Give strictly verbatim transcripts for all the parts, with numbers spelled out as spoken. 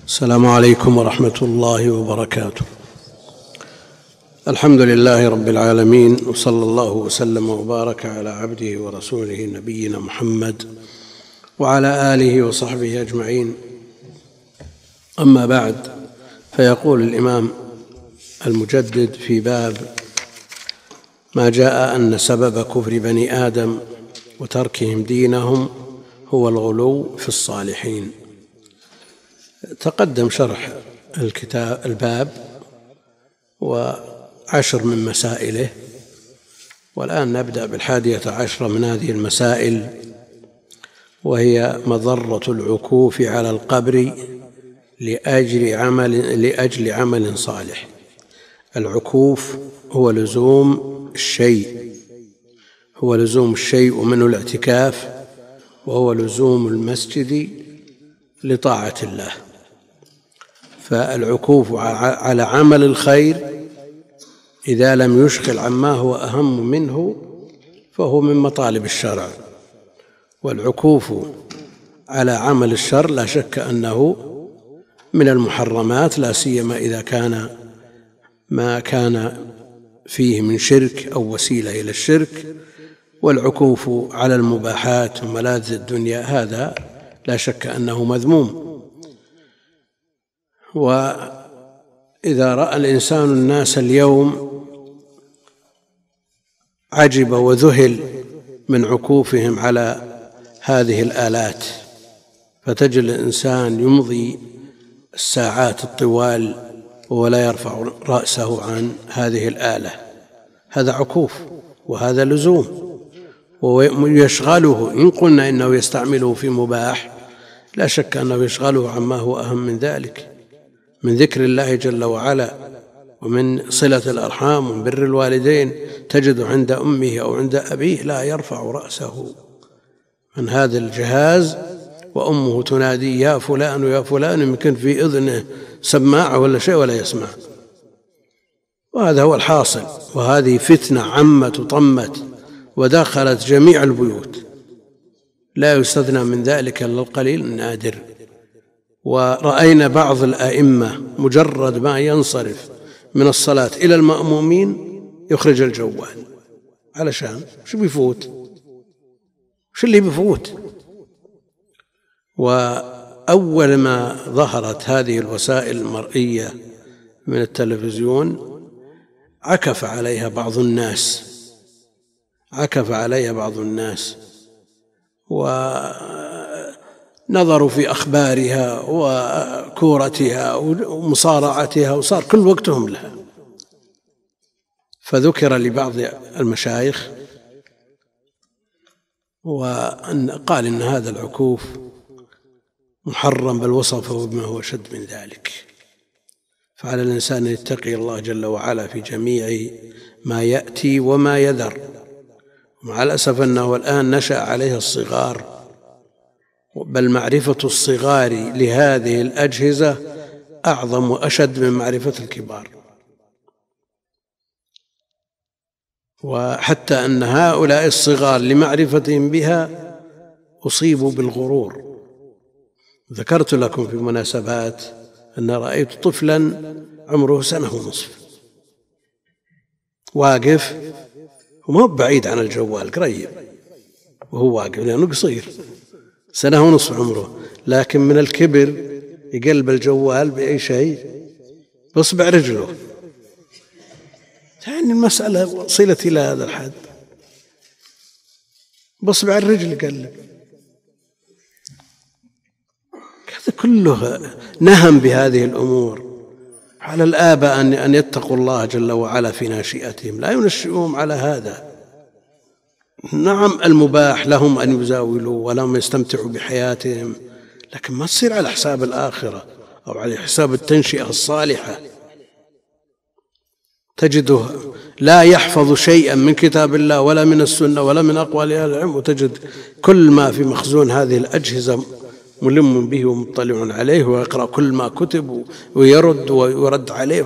السلام عليكم ورحمة الله وبركاته. الحمد لله رب العالمين، وصلى الله وسلم وبارك على عبده ورسوله نبينا محمد وعلى آله وصحبه أجمعين. أما بعد، فيقول الإمام المجدد في باب ما جاء أن سبب كفر بني آدم وتركهم دينهم هو الغلو في الصالحين. تقدم شرح الكتاب الباب وعشر من مسائله، والآن نبدأ بالحادية عشرة من هذه المسائل، وهي مضرة العكوف على القبر لأجل عمل, لأجل عمل صالح. العكوف هو لزوم الشيء هو لزوم الشيء ومنه الاعتكاف، وهو لزوم المسجد لطاعة الله. فالعكوف على عمل الخير إذا لم يشغل عما هو أهم منه فهو من مطالب الشرع، والعكوف على عمل الشر لا شك أنه من المحرمات، لا سيما إذا كان ما كان فيه من شرك أو وسيلة إلى الشرك. والعكوف على المباحات وملاذ الدنيا هذا لا شك أنه مذموم. وإذا رأى الإنسان الناس اليوم عجب وذهل من عكوفهم على هذه الآلات، فتجد الإنسان يمضي الساعات الطوال ولا يرفع رأسه عن هذه الآلة. هذا عكوف وهذا لزوم، ويشغله. إن قلنا إنه يستعمله في مباح لا شك أنه يشغله عما هو أهم من ذلك، من ذكر الله جل وعلا، ومن صلة الأرحام، ومن بر الوالدين. تجد عند أمه أو عند أبيه لا يرفع رأسه من هذا الجهاز، وأمه تنادي يا فلان يا فلان، يمكن في إذنه سماعة ولا شيء ولا يسمع. وهذا هو الحاصل، وهذه فتنة عمت وطمت ودخلت جميع البيوت، لا يستثنى من ذلك إلا القليل النادر. ورأينا بعض الأئمة مجرد ما ينصرف من الصلاة إلى المأمومين يخرج الجوال، علشان شو بيفوت، شو اللي بيفوت. وأول ما ظهرت هذه الوسائل المرئية من التلفزيون عكف عليها بعض الناس عكف عليها بعض الناس ونظروا في أخبارها وكورتها ومصارعتها، وصار كل وقتهم لها. فذكر لبعض المشايخ وقال إن هذا العكوف محرم، بل وصفه بما هو شد من ذلك. فعلى الإنسان أن يتقي الله جل وعلا في جميع ما يأتي وما يذر. مع الأسف أنه الآن نشأ عليه الصغار، بل معرفة الصغار لهذه الأجهزة أعظم وأشد من معرفة الكبار. وحتى أن هؤلاء الصغار لمعرفتهم بها أصيبوا بالغرور. ذكرت لكم في مناسبات أن رأيت طفلا عمره سنة ونصف واقف، وما هو بعيد عن الجوال، قريب، وهو واقف لأنه قصير، سنة ونصف عمره، لكن من الكبر يقلب الجوال بأي شيء بإصبع رجله. يعني المسألة وصلت إلى هذا الحد، بإصبع الرجل يقلب. هذا كله نهم بهذه الأمور. على الآباء أن يتقوا الله جل وعلا في ناشئتهم، لا ينشئهم على هذا. نعم المباح لهم أن يزاولوا ولهم يستمتعوا بحياتهم، لكن ما تصير على حساب الآخرة أو على حساب التنشئة الصالحة. تجده لا يحفظ شيئا من كتاب الله ولا من السنة ولا من أقوال أهل العلم، وتجد كل ما في مخزون هذه الأجهزة ملم به ومطلع عليه، ويقرأ كل ما كتب ويرد ويرد عليه.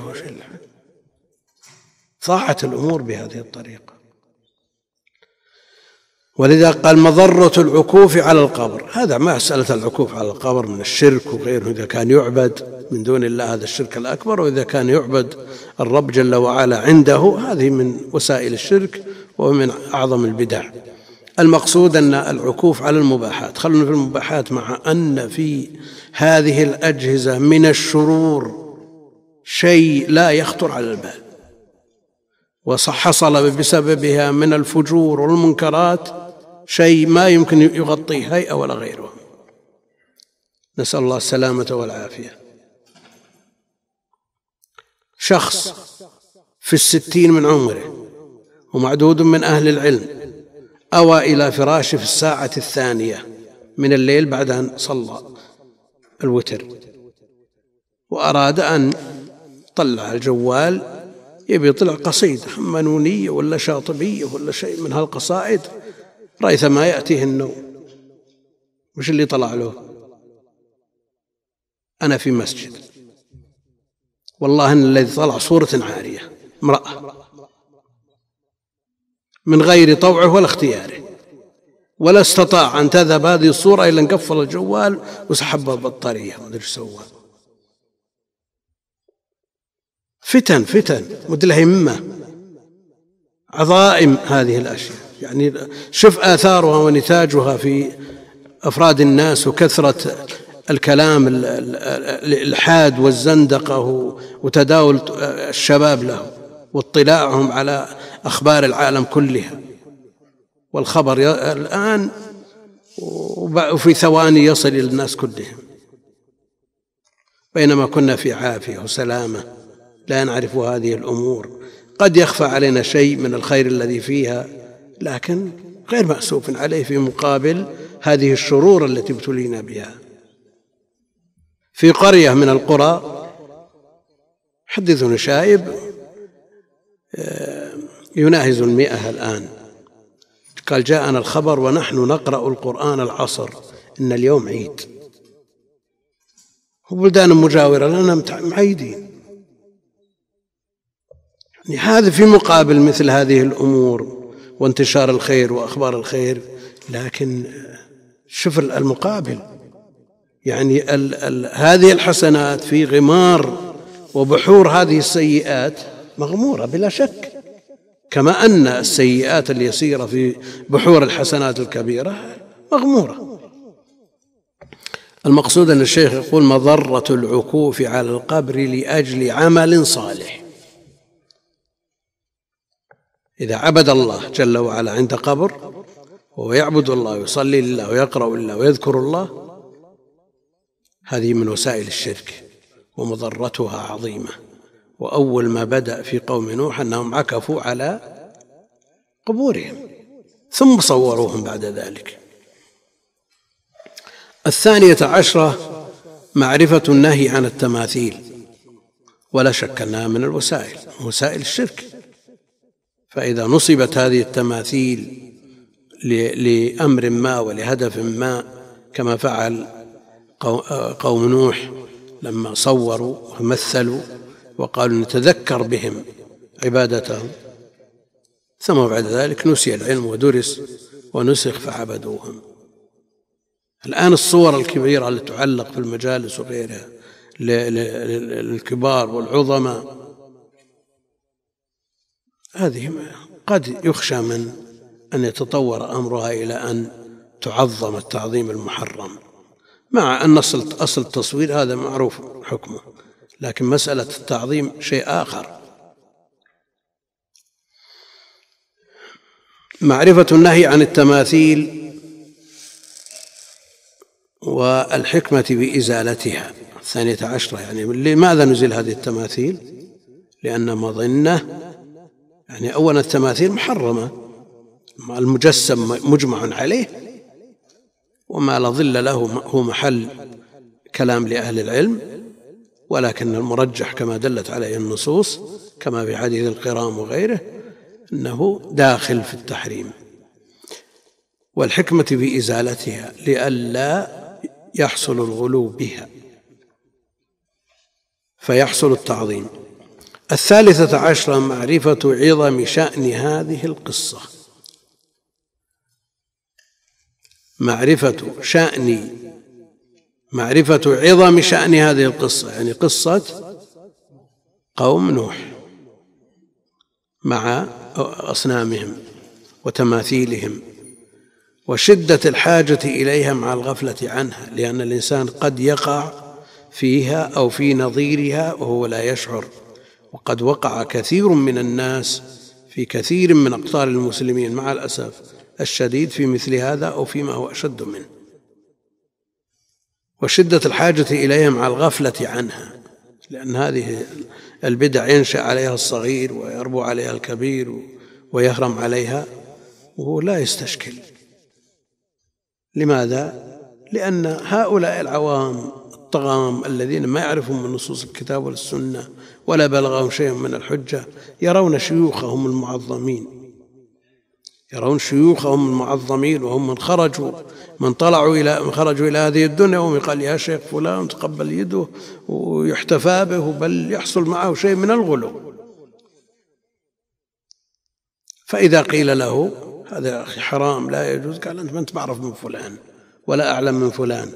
ضاعت الأمور بهذه الطريقة. ولذا قال مضرة العكوف على القبر. هذا مسألة العكوف على القبر من الشرك وغيره، إذا كان يعبد من دون الله هذا الشرك الأكبر، وإذا كان يعبد الرب جل وعلا عنده هذه من وسائل الشرك ومن أعظم البدع. المقصود أن العكوف على المباحات. خلونا في المباحات، مع أن في هذه الأجهزة من الشرور شيء لا يخطر على البال، وحصل بسببها من الفجور والمنكرات شيء ما يمكن يغطيه هيئة ولا غيره. نسأل الله السلامة والعافية. شخص في الستين من عمره ومعدود من أهل العلم أوى إلى فراشه في الساعة الثانية من الليل بعد أن صلى الوتر، وأراد أن طلع الجوال يبي يطلع قصيدة منونية ولا شاطبية ولا شيء من هالقصائد، ريثما يأتيه النوم. وش اللي طلع له؟ أنا في مسجد، والله أن الذي طلع صورة عارية، امرأة، من غير طوعه ولا اختياره، ولا استطاع أن تذهب هذه الصورة إلا أن قفل الجوال وسحب البطارية ما أدري ايش سوى. فتن فتن مدلهمة عظائم هذه الأشياء. يعني شوف آثارها ونتاجها في أفراد الناس، وكثرة الكلام الإلحاد والزندقة وتداول الشباب له واطلاعهم على أخبار العالم كلها، والخبر الآن وفي ثواني يصل إلى الناس كلهم، بينما كنا في عافية وسلامة لا نعرف هذه الأمور. قد يخفى علينا شيء من الخير الذي فيها، لكن غير مأسوف عليه في مقابل هذه الشرور التي ابتلينا بها. في قرية من القرى حدثني شايب يناهز المئة الآن، قال جاءنا الخبر ونحن نقرأ القرآن العصر إن اليوم عيد، وبلدان مجاورة لنا معيدين. يعني هذا في مقابل مثل هذه الأمور وانتشار الخير وأخبار الخير، لكن شوف المقابل. يعني ال ال هذه الحسنات في غمار وبحور هذه السيئات مغمورة بلا شك، كما أن السيئات اليسيرة في بحور الحسنات الكبيرة مغمورة. المقصود أن الشيخ يقول مضرة العكوف على القبر لأجل عمل صالح. إذا عبد الله جل وعلا عند قبر وهو يعبد الله ويصلي لله ويقرأ لله ويذكر الله، هذه من وسائل الشرك ومضرتها عظيمة. وأول ما بدأ في قوم نوح أنهم عكفوا على قبورهم ثم صوروهم بعد ذلك. الثانية عشرة معرفة النهي عن التماثيل، ولا شك أنها من الوسائل وسائل الشرك. فإذا نصبت هذه التماثيل لأمر ما ولهدف ما، كما فعل قوم نوح لما صوروا ومثلوا وقالوا نتذكر بهم عبادتهم، ثم بعد ذلك نسي العلم ودرس ونسخ فعبدوهم. الآن الصور الكبيرة التي تعلق في المجالس وغيرها للكبار والعظماء، هذه قد يخشى من أن يتطور أمرها إلى أن تعظم التعظيم المحرم، مع أن أصل التصوير هذا معروف حكمه، لكن مسألة التعظيم شيء آخر. معرفة النهي عن التماثيل والحكمة بإزالتها. الثانية عشرة يعني لماذا نزيل هذه التماثيل؟ لأن مظنة، يعني أولا التماثيل محرمة، المجسم مجمع عليه وما لا ظل له هو محل كلام لأهل العلم، ولكن المرجح كما دلت عليه النصوص كما في حديث القرام وغيره أنه داخل في التحريم. والحكمة بإزالتها لئلا يحصل الغلو بها فيحصل التعظيم. الثالثة عشرة معرفة عظم شأن هذه القصة، معرفة شأن معرفة عظم شأن هذه القصة، يعني قصة قوم نوح مع أصنامهم وتماثيلهم، وشدة الحاجة إليها مع الغفلة عنها، لأن الإنسان قد يقع فيها أو في نظيرها وهو لا يشعر، وقد وقع كثير من الناس في كثير من أقطار المسلمين مع الأسف الشديد في مثل هذا أو فيما هو أشد منه. وشدة الحاجة إليها مع الغفلة عنها، لأن هذه البدع ينشأ عليها الصغير ويربو عليها الكبير ويهرم عليها وهو لا يستشكل. لماذا؟ لأن هؤلاء العوام الطغام الذين ما يعرفون من نصوص الكتاب والسنة ولا بلغهم شيء من الحجة يرون شيوخهم المعظمين يرون شيوخهم المعظمين وهم من خرجوا من طلعوا إلى من خرجوا إلى هذه الدنيا وهم قال يا شيخ فلان تقبل يده ويحتفى به، بل يحصل معه شيء من الغلو. فإذا قيل له هذا أخي حرام لا يجوز، قال أنت ما أنت بعرف من فلان ولا أعلم من فلان،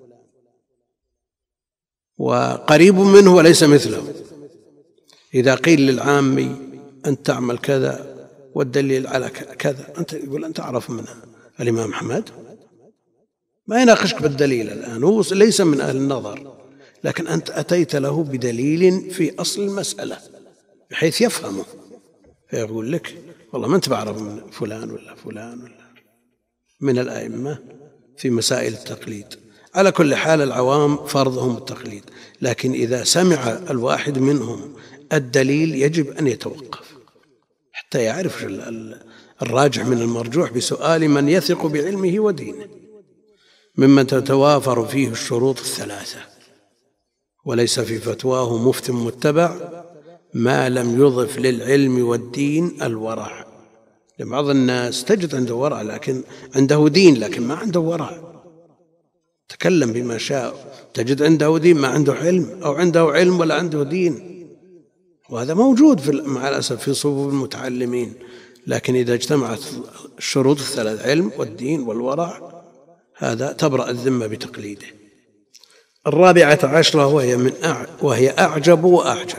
وقريب منه وليس مثله. إذا قيل للعامي أنت تعمل كذا والدليل على كذا، أنت يقول أنت أعرف منها. الإمام أحمد ما يناقشك بالدليل الآن، هو ليس من أهل النظر، لكن أنت أتيت له بدليل في أصل المسألة بحيث يفهمه، فيقول لك والله ما أنت بعرف من فلان ولا فلان ولا من الأئمة في مسائل التقليد. على كل حال العوام فرضهم التقليد، لكن إذا سمع الواحد منهم الدليل يجب أن يتوقف حتى يعرف الراجح من المرجوح بسؤال من يثق بعلمه ودينه، ممن تتوافر فيه الشروط الثلاثة، وليس في فتواه مفت متبع ما لم يضف للعلم والدين الورع. لبعض الناس تجد عنده ورع لكن عنده دين لكن ما عنده ورع، تكلم بما شاء، تجد عنده دين ما عنده علم، أو عنده علم ولا عنده دين، وهذا موجود في مع الأسف في صفوف المتعلمين. لكن إذا اجتمعت الشروط الثلاث علم والدين والورع هذا تبرأ الذمة بتقليده. الرابعة عشرة وهي من أع... وهي أعجب وأعجب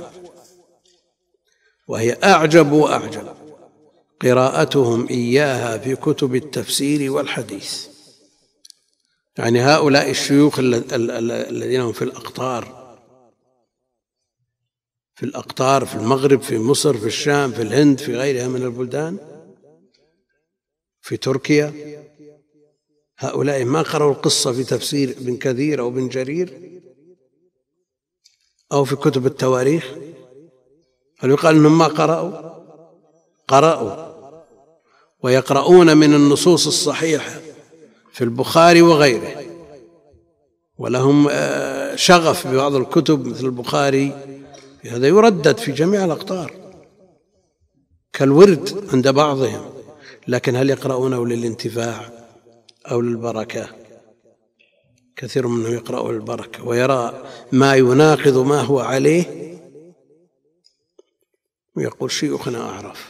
وهي أعجب وأعجب قراءتهم إياها في كتب التفسير والحديث. يعني هؤلاء الشيوخ الذين هم في الأقطار في الأقطار في المغرب، في مصر، في الشام، في الهند، في غيرها من البلدان، في تركيا، هؤلاء ما قرأوا القصة في تفسير ابن كثير أو ابن جرير أو في كتب التواريخ. هل يقال أنهم ما قرأوا؟ قرأوا، ويقرؤون من النصوص الصحيحة في البخاري وغيره، ولهم شغف ببعض الكتب مثل البخاري، هذا يردد في جميع الأقطار كالورد عند بعضهم، لكن هل يقرؤونه للانتفاع أو للبركة؟ كثير منهم يقرأ للبركة ويرى ما يناقض ما هو عليه ويقول شيوخنا أعرف.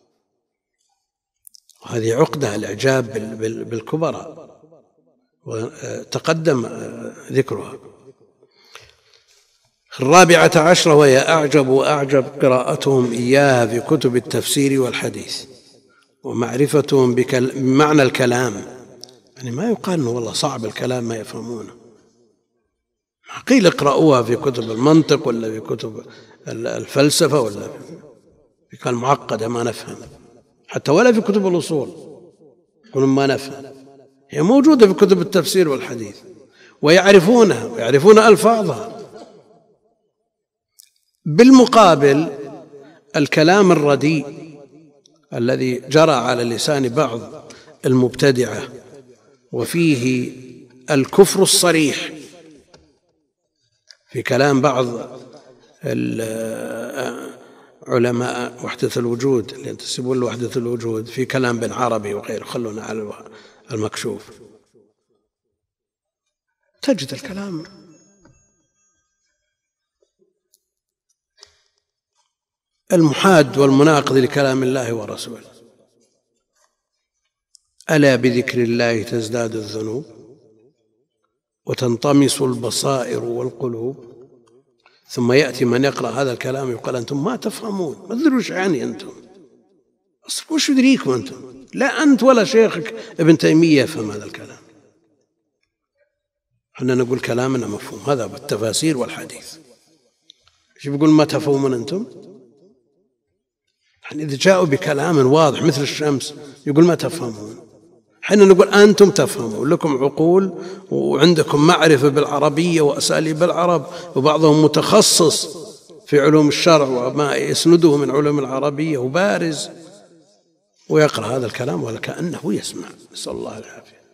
وهذه عقدة الإعجاب بالكبراء وتقدم ذكرها. الرابعة عشرة وهي أعجب وأعجب قراءتهم إياها في كتب التفسير والحديث، ومعرفتهم بمعنى الكلام. يعني ما يقال أنه والله صعب الكلام ما يفهمونه، قيل اقرأوها في كتب المنطق ولا في كتب الفلسفة ولا في كان معقدة ما نفهم، حتى ولا في كتب الأصول يقولون ما نفهم. هي موجودة في كتب التفسير والحديث ويعرفونها ويعرفون ألفاظها. بالمقابل الكلام الرديء الذي جرى على لسان بعض المبتدعة وفيه الكفر الصريح في كلام بعض علماء وحدة الوجود اللي ينتسبون لوحدة الوجود في كلام بن عربي وغيره، خلونا على المكشوف، تجد الكلام المحاد والمناقض لكلام الله ورسوله. ألا بذكر الله تزداد الذنوب وتنطمس البصائر والقلوب. ثم يأتي من يقرأ هذا الكلام يقول أنتم ما تفهمون، ما تدرون وش يعني أنتم، أصلا وش يدريكم أنتم؟ لا أنت ولا شيخك ابن تيمية يفهم هذا الكلام. احنا نقول كلامنا مفهوم، هذا بالتفاسير والحديث. ايش بيقول ما تفهمون أنتم؟ يعني إذا جاءوا بكلام واضح مثل الشمس يقول ما تفهمون، حين نقول أنتم تفهمون، لكم عقول وعندكم معرفة بالعربية وأساليب العرب، وبعضهم متخصص في علوم الشرع وما يسنده من علوم العربية وبارز، ويقرأ هذا الكلام ولا كأنه يسمع. نسأل الله العافية.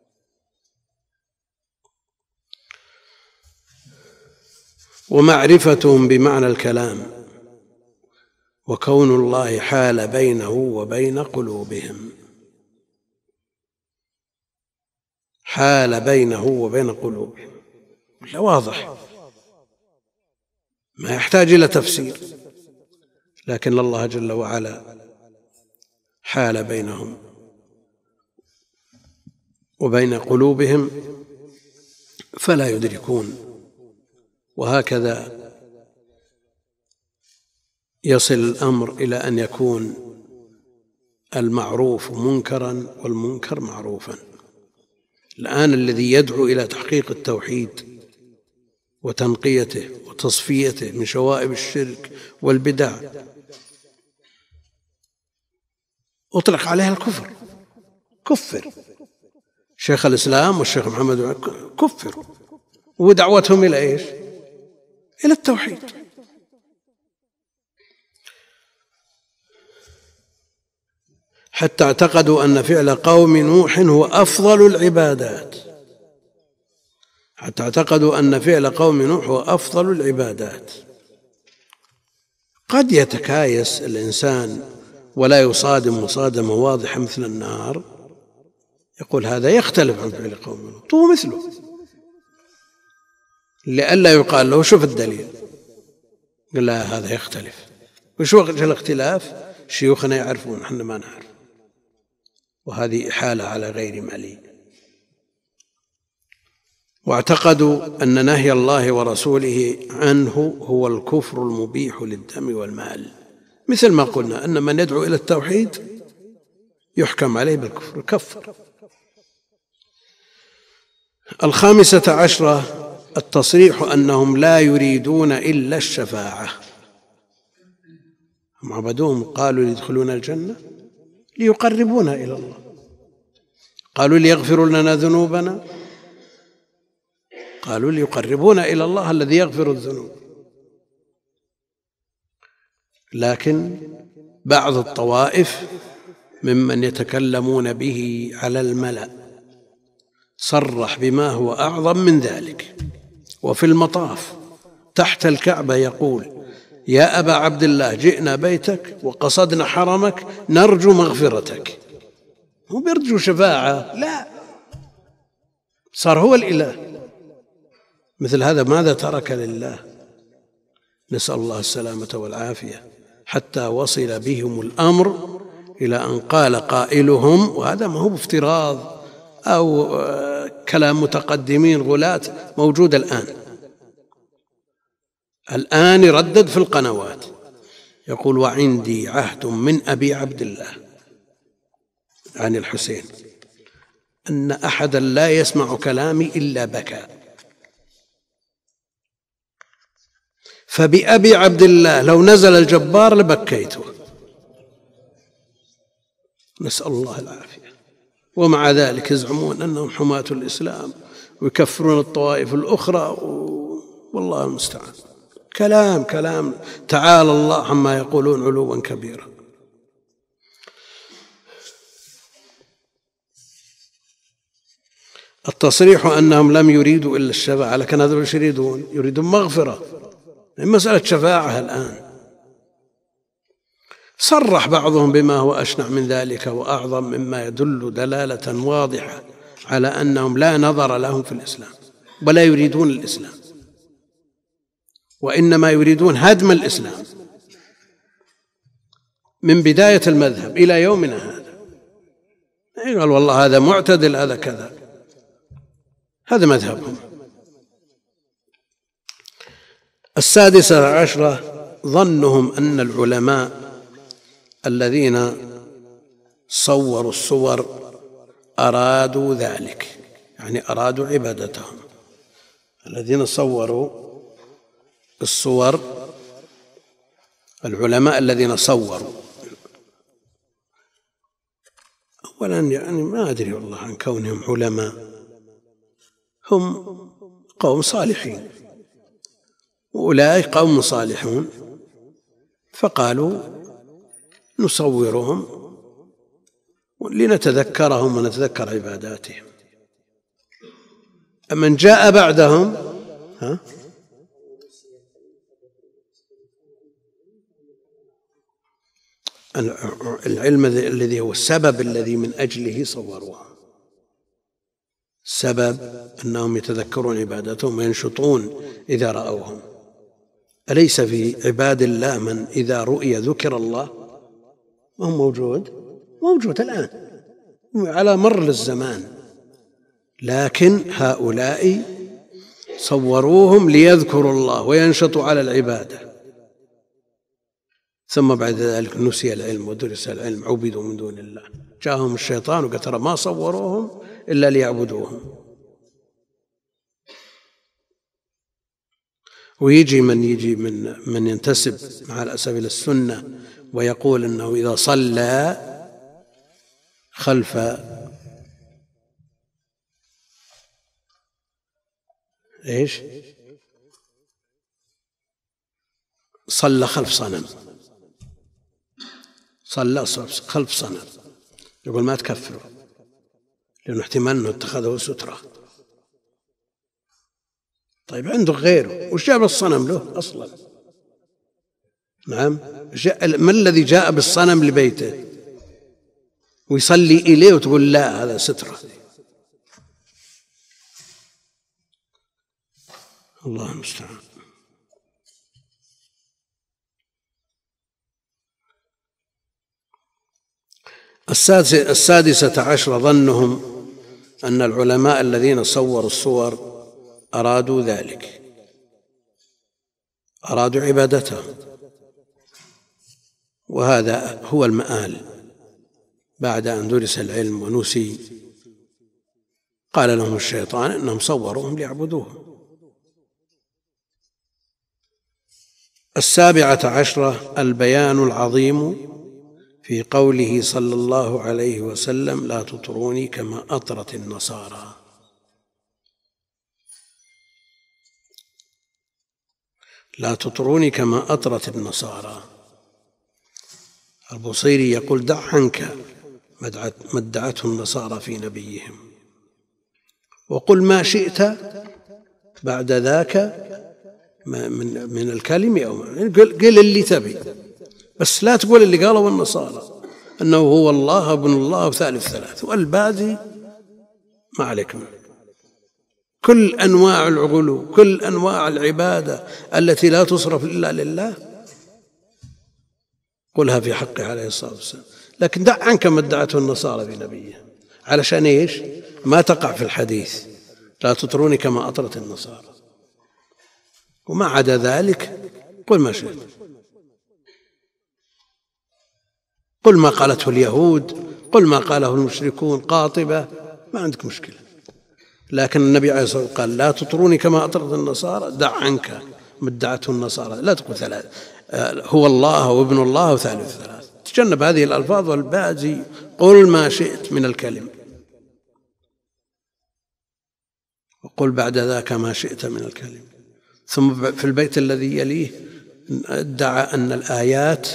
ومعرفتهم بمعنى الكلام وكون الله حال بينه وبين قلوبهم، حال بينه وبين قلوبهم، لا واضح ما يحتاج إلى تفسير، لكن الله جل وعلا حال بينهم وبين قلوبهم فلا يدركون. وهكذا يصل الأمر إلى أن يكون المعروف منكرا والمنكر معروفا. الآن الذي يدعو إلى تحقيق التوحيد وتنقيته وتصفيته من شوائب الشرك والبدع أطلق عليها الكفر، كفر شيخ الإسلام والشيخ محمد كفر، ودعوتهم إلى إيش؟ إلى التوحيد. حتى اعتقدوا أن فعل قوم نوح هو أفضل العبادات، حتى اعتقدوا أن فعل قوم نوح هو أفضل العبادات. قد يتكايس الإنسان ولا يصادم مصادمة واضحة مثل النار، يقول هذا يختلف عن فعل قوم نوح، هو مثله، لئلا يقال له شوف الدليل، قال لا هذا يختلف. وش وجه الاختلاف؟ شيوخنا يعرفون، احنا ما نعرف، وهذه إحالة على غير ملي. واعتقدوا أن نهي الله ورسوله عنه هو الكفر المبيح للدم والمال، مثل ما قلنا أن من يدعو إلى التوحيد يحكم عليه بالكفر، كفر. الخامسة عشرة التصريح أنهم لا يريدون إلا الشفاعة. هم عبدوهم قالوا ليدخلون الجنة ليقربونا إلى الله، قالوا ليغفروا لنا ذنوبنا، قالوا ليقربونا إلى الله الذي يغفر الذنوب. لكن بعض الطوائف ممن يتكلمون به على الملأ صرح بما هو أعظم من ذلك، وفي المطاف تحت الكعبة يقول يا أبا عبد الله جئنا بيتك وقصدنا حرمك نرجو مغفرتك. هو بيرجو شفاعة؟ لا، صار هو الإله. مثل هذا ماذا ترك لله؟ نسأل الله السلامة والعافية. حتى وصل بهم الأمر إلى أن قال قائلهم، وهذا ما هو بافتراض أو كلام متقدمين غلاة، موجود الآن الآن يردد في القنوات، يقول وعندي عهد من أبي عبد الله عن الحسين أن أحدا لا يسمع كلامي إلا بكى، فبأبي عبد الله لو نزل الجبار لبكيته. نسأل الله العافية. ومع ذلك يزعمون أنهم حماة الإسلام ويكفرون الطوائف الأخرى، والله المستعان. كلام كلام تعالى الله عما يقولون علوا كبيرا. التصريح أنهم لم يريدوا إلا الشفاعة، لكن هذا وش يريدون؟ يريدون مغفرة، مسألة شفاعة الآن. صرح بعضهم بما هو أشنع من ذلك وأعظم مما يدل دلالة واضحة على أنهم لا نظر لهم في الإسلام ولا يريدون الإسلام، وإنما يريدون هدم الإسلام من بداية المذهب إلى يومنا هذا. قال والله هذا معتدل هذا كذا، هذا مذهبهم. السادسة عشرة ظنهم أن العلماء الذين صوروا الصور أرادوا ذلك، يعني أرادوا عبادتهم. الذين صوروا الصور، العلماء الذين صوروا، أولا يعني ما أدري والله عن كونهم علماء، هم قوم صالحين، وأولئك قوم صالحون، فقالوا نصورهم لنتذكرهم ونتذكر عباداتهم. من جاء بعدهم ها العلم الذي هو السبب الذي من أجله صوروها، السبب أنهم يتذكرون عبادتهم وينشطون إذا رأوهم. أليس في عباد الله من إذا رؤي ذكر الله؟ ما هو موجود؟ موجود الآن على مر الزمان، لكن هؤلاء صوروهم ليذكروا الله وينشطوا على العبادة، ثم بعد ذلك نسي العلم ودرس العلم، عبدوا من دون الله. جاءهم الشيطان وقال ترى ما صوروهم إلا ليعبدوهم. ويجي من يجي من من ينتسب مع الأسف إلى السنة ويقول أنه إذا صلى خلف إيش صلى خلف صنم، صلى خلف صنم، يقول ما تكفره لأنه احتمال أنه اتخذه سترة. طيب عنده غيره، وش جاب الصنم له أصلا؟ نعم، ما الذي جاء بالصنم لبيته ويصلي إليه وتقول لا هذا سترة؟ الله المستعان. السادسة عشر ظنهم أن العلماء الذين صوروا الصور أرادوا ذلك، أرادوا عبادتهم، وهذا هو المآل. بعد أن درس العلم ونسي قال لهم الشيطان أنهم صوروهم ليعبدوه. السابعة عشرة البيان العظيم في قوله صلى الله عليه وسلم لا تطروني كما أطرت النصارى. لا تطروني كما أطرت النصارى. البوصيري يقول دع عنك ما ادعته النصارى في نبيهم، وقل ما شئت بعد ذاك من من الكلم أو قل اللي تبي، بس لا تقول اللي قالوا النصارى أنه هو الله ابن الله وثالث ثلاث، والباقي ما عليك منه. كل أنواع العقول، كل أنواع العبادة التي لا تصرف إلا لله قلها في حقه عليه الصلاة والسلام، لكن دع عنك ما ادعته النصارى في نبيه، علشان إيش؟ ما تقع في الحديث لا تطروني كما أطرت النصارى. وما عدا ذلك قل ما شئت، قل ما قالته اليهود، قل ما قاله المشركون قاطبة، ما عندك مشكلة. لكن النبي عليه الصلاة والسلام قال لا تطروني كما أطرت النصارى، دع عنك ما ادعته النصارى، لا تقول ثلاث هو الله وابن الله وثالث ثلاث، تجنب هذه الألفاظ، والباقي قل ما شئت من الكلم، وقل بعد ذاك ما شئت من الكلم. ثم في البيت الذي يليه ادعى أن الآيات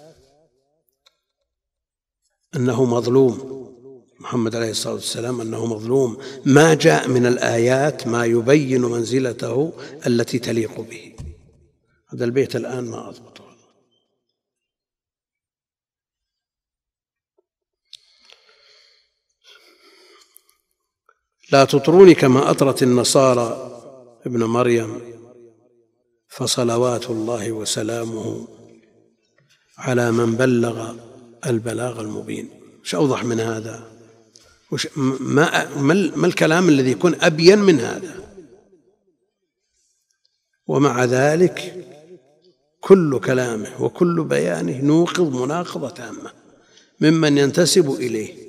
أنه مظلوم، محمد عليه الصلاة والسلام أنه مظلوم، ما جاء من الآيات ما يبين منزلته التي تليق به. هذا البيت الآن ما أضبطه. لا تطروني كما أطرت النصارى ابن مريم، فصلوات الله وسلامه على من بلغ البلاغ المبين. ايش أوضح من هذا؟ ما, ما الكلام الذي يكون أبين من هذا؟ ومع ذلك كل كلامه وكل بيانه نوقض مناقضة تامة ممن ينتسب إليه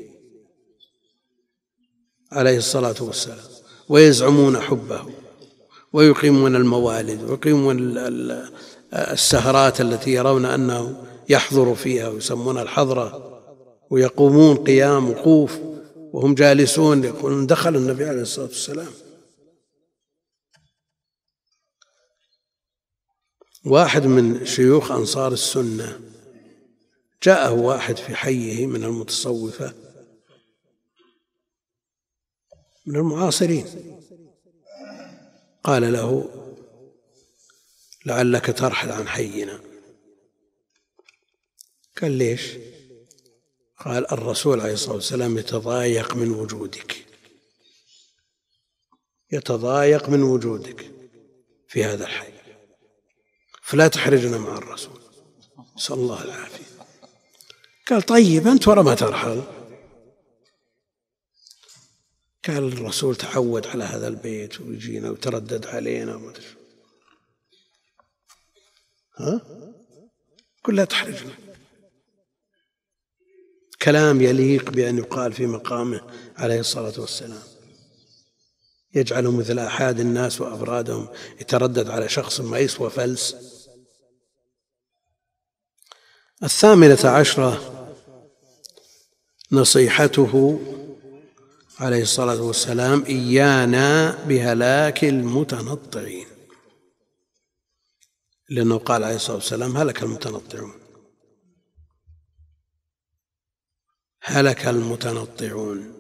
عليه الصلاة والسلام ويزعمون حبه ويقيمون الموالد ويقيمون السهرات التي يرون أنه يحضر فيها ويسمونها الحضرة، ويقومون قيام وقوف وهم جالسون يقولون دخل النبي عليه الصلاة والسلام. واحد من شيوخ أنصار السنة جاءه واحد في حيه من المتصوفة من المعاصرين، قال له لعلك ترحل عن حينا. قال ليش؟ قال الرسول عليه الصلاة والسلام يتضايق من وجودك، يتضايق من وجودك في هذا الحي، فلا تحرجنا مع الرسول، نسأل الله العافية. قال طيب أنت ورا ما ترحل؟ قال الرسول تعود على هذا البيت ويجينا وتردد علينا وما تشوف. ها؟ قل لا تحرجنا. كلام يليق بأن يقال في مقامه عليه الصلاة والسلام، يجعل مثل أحد الناس وأفرادهم يتردد على شخص ما يسوى فلس. الثامنة عشرة نصيحته عليه الصلاة والسلام إيانا بهلاك المتنطعين، لأنه قال عليه الصلاة والسلام هلك المتنطعون، هلك المتنطعون،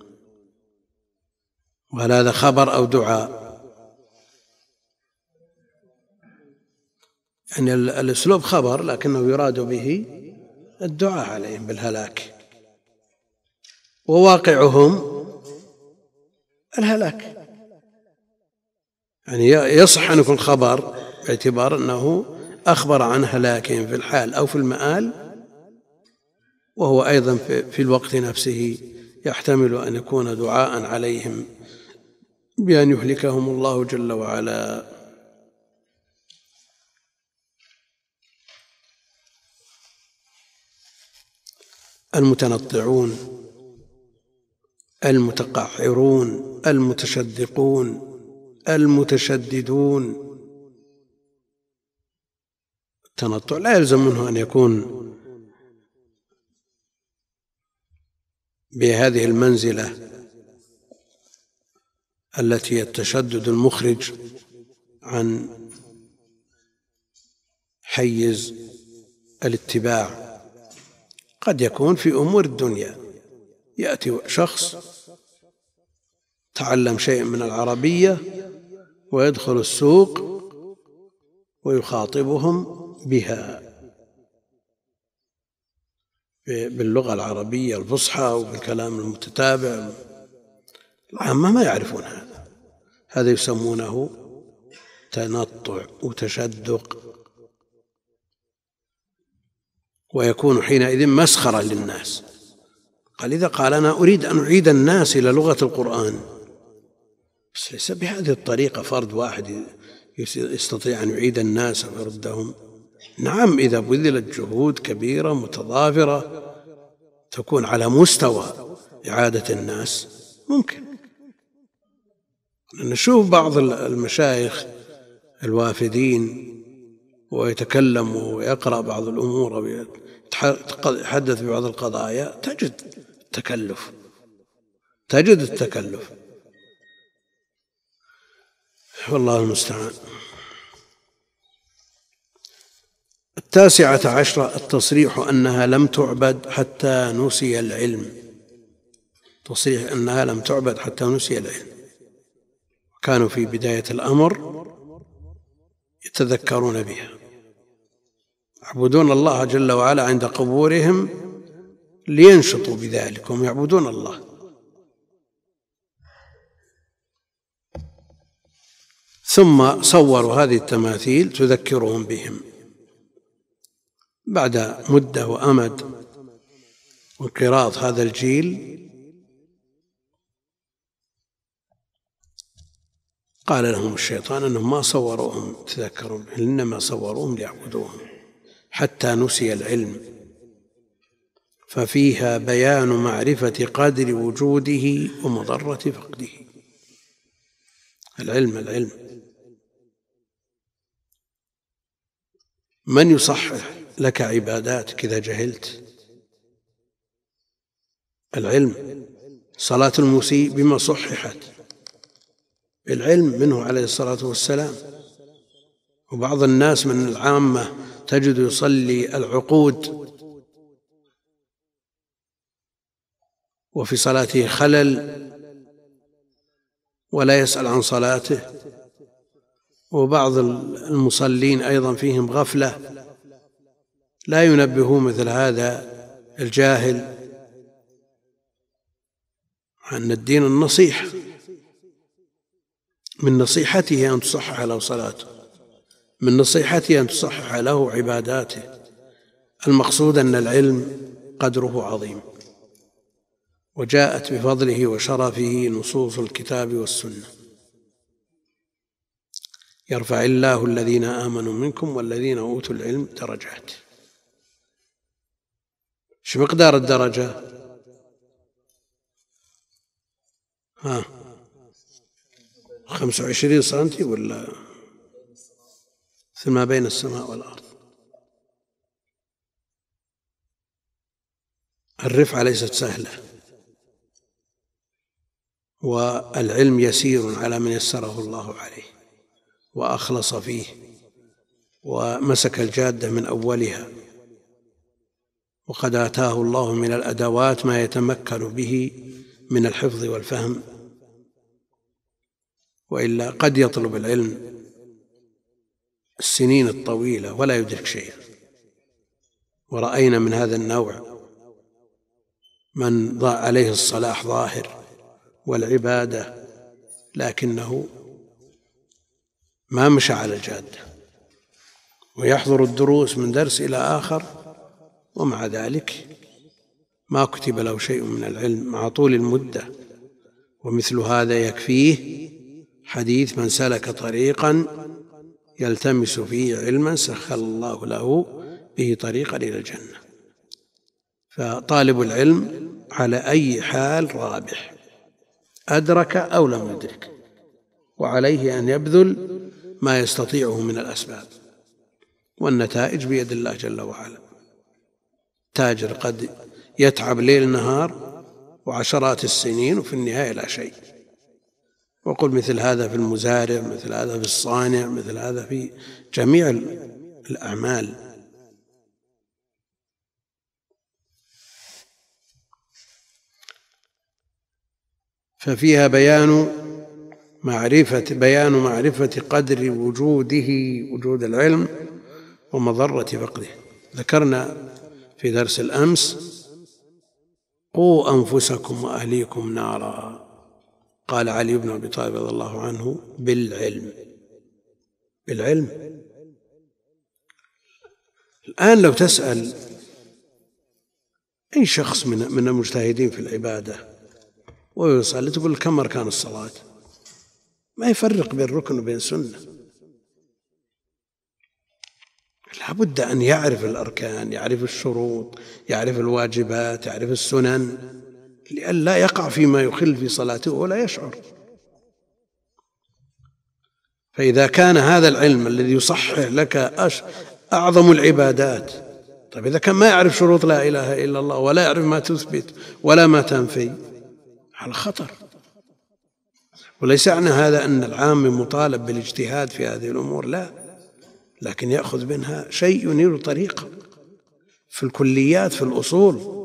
وهل هذا خبر أو دعاء؟ يعني الأسلوب خبر لكنه يراد به الدعاء عليهم بالهلاك، وواقعهم الهلاك. يعني يصح أن يكون خبر باعتبار أنه أخبر عن هلاكهم في الحال أو في المآل، وهو أيضا في الوقت نفسه يحتمل أن يكون دعاء عليهم بأن يهلكهم الله جل وعلا. المتنطعون، المتقعرون، المتشدقون، المتشددون. التنطع لا يلزم منه أن يكون بهذه المنزلة التي التشدد المخرج عن حيز الاتباع، قد يكون في أمور الدنيا، يأتي شخص تعلم شيء من العربية ويدخل السوق ويخاطبهم بها باللغة العربية الفصحى وبالكلام المتتابع. العامة ما يعرفون هذا، هذا يسمونه تنطع وتشدق، ويكون حينئذ مسخرة للناس. قال إذا قال أنا أريد أن أعيد الناس إلى لغة القرآن، بس ليس بهذه الطريقة، فرد واحد يستطيع أن يعيد الناس ويردهم. نعم، إذا بذلت جهود كبيرة متضافرة تكون على مستوى إعادة الناس ممكن. نشوف بعض المشايخ الوافدين ويتكلم ويقرأ بعض الأمور ويتحدث ببعض القضايا، تجد التكلف، تجد التكلف، والله المستعان. التاسعة عشرة التصريح أنها لم تعبد حتى نسي العلم، تصريح أنها لم تعبد حتى نسي العلم. كانوا في بداية الأمر يتذكرون بها، يعبدون الله جل وعلا عند قبورهم لينشطوا بذلك، هم يعبدون الله. ثم صوروا هذه التماثيل تذكرهم بهم. بعد مدة وأمد وانقراض هذا الجيل قال لهم الشيطان أنهم ما صوروهم تذكرون، إنما صوروهم ليعبدوهم حتى نسي العلم، ففيها بيان معرفة قدر وجوده ومضرة فقده. العلم العلم من يصحح لك عباداتك إذا جهلت؟ العلم. صلاة المسيء بما صححت؟ العلم منه عليه الصلاة والسلام. وبعض الناس من العامة تجد يصلي العقود وفي صلاته خلل ولا يسأل عن صلاته، وبعض المصلين أيضا فيهم غفلة لا ينبهون مثل هذا الجاهل أن الدين النصيحة، من نصيحته أن تصحح له صلاته، من نصيحته أن تصحح له عباداته. المقصود أن العلم قدره عظيم، وجاءت بفضله وشرفه نصوص الكتاب والسنة. يرفع الله الذين آمنوا منكم والذين أوتوا العلم درجات. شو مقدار الدرجة؟ ها خمسة وعشرين سنتي ولا مثل ما بين السماء والأرض؟ الرفعة ليست سهلة، والعلم يسير على من يسره الله عليه وأخلص فيه ومسك الجادة من أولها، وقد آتاه الله من الأدوات ما يتمكن به من الحفظ والفهم، وإلا قد يطلب العلم السنين الطويلة ولا يدرك شيئا. ورأينا من هذا النوع من ضاع عليه الصلاح ظاهر والعبادة لكنه ما مشى على الجادة، ويحضر الدروس من درس إلى آخر ومع ذلك ما كتب له شيء من العلم مع طول المدة. ومثل هذا يكفيه حديث من سلك طريقا يلتمس فيه علما سهل الله له به طريقا إلى الجنة. فطالب العلم على أي حال رابح، أدرك أو لم يدرك، وعليه أن يبذل ما يستطيعه من الأسباب، والنتائج بيد الله جل وعلا. تاجر قد يتعب ليل نهار وعشرات السنين وفي النهاية لا شيء. وقل مثل هذا في المزارع، مثل هذا في الصانع، مثل هذا في جميع الأعمال. ففيها بيان معرفة بيان معرفة قدر وجوده، وجود العلم، ومضرة فقده. ذكرنا في درس الأمس: قوا أنفسكم وأهليكم نارا. قال علي بن أبي طالب رضي الله عنه: بالعلم. بالعلم. الآن لو تسأل أي شخص من من المجتهدين في العبادة ويصلي تقول كم أركان الصلاة؟ ما يفرق بين ركن وبين سنة. لا بد أن يعرف الأركان، يعرف الشروط، يعرف الواجبات، يعرف السنن، لئلا يقع فيما يخل في صلاته ولا يشعر. فإذا كان هذا العلم الذي يصحح لك أعظم العبادات، طيب إذا كان ما يعرف شروط لا إله إلا الله ولا يعرف ما تثبت ولا ما تنفي، على خطر. وليس معنى هذا أن العام مطالب بالاجتهاد في هذه الأمور، لا، لكن يأخذ منها شيء ينير طريقه في الكليات، في الأصول.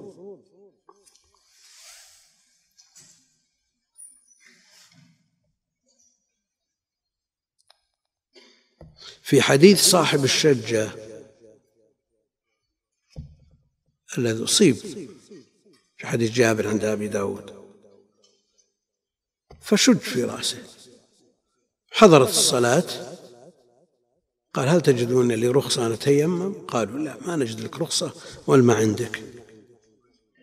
في حديث صاحب الشجة الذي أصيب في حديث جابر عند أبي داود، فشج في رأسه، حضرت الصلاة، قال: هل تجدون لي رخصة أن أتيمم؟ قالوا: لا، ما نجد لك رخصة والما عندك.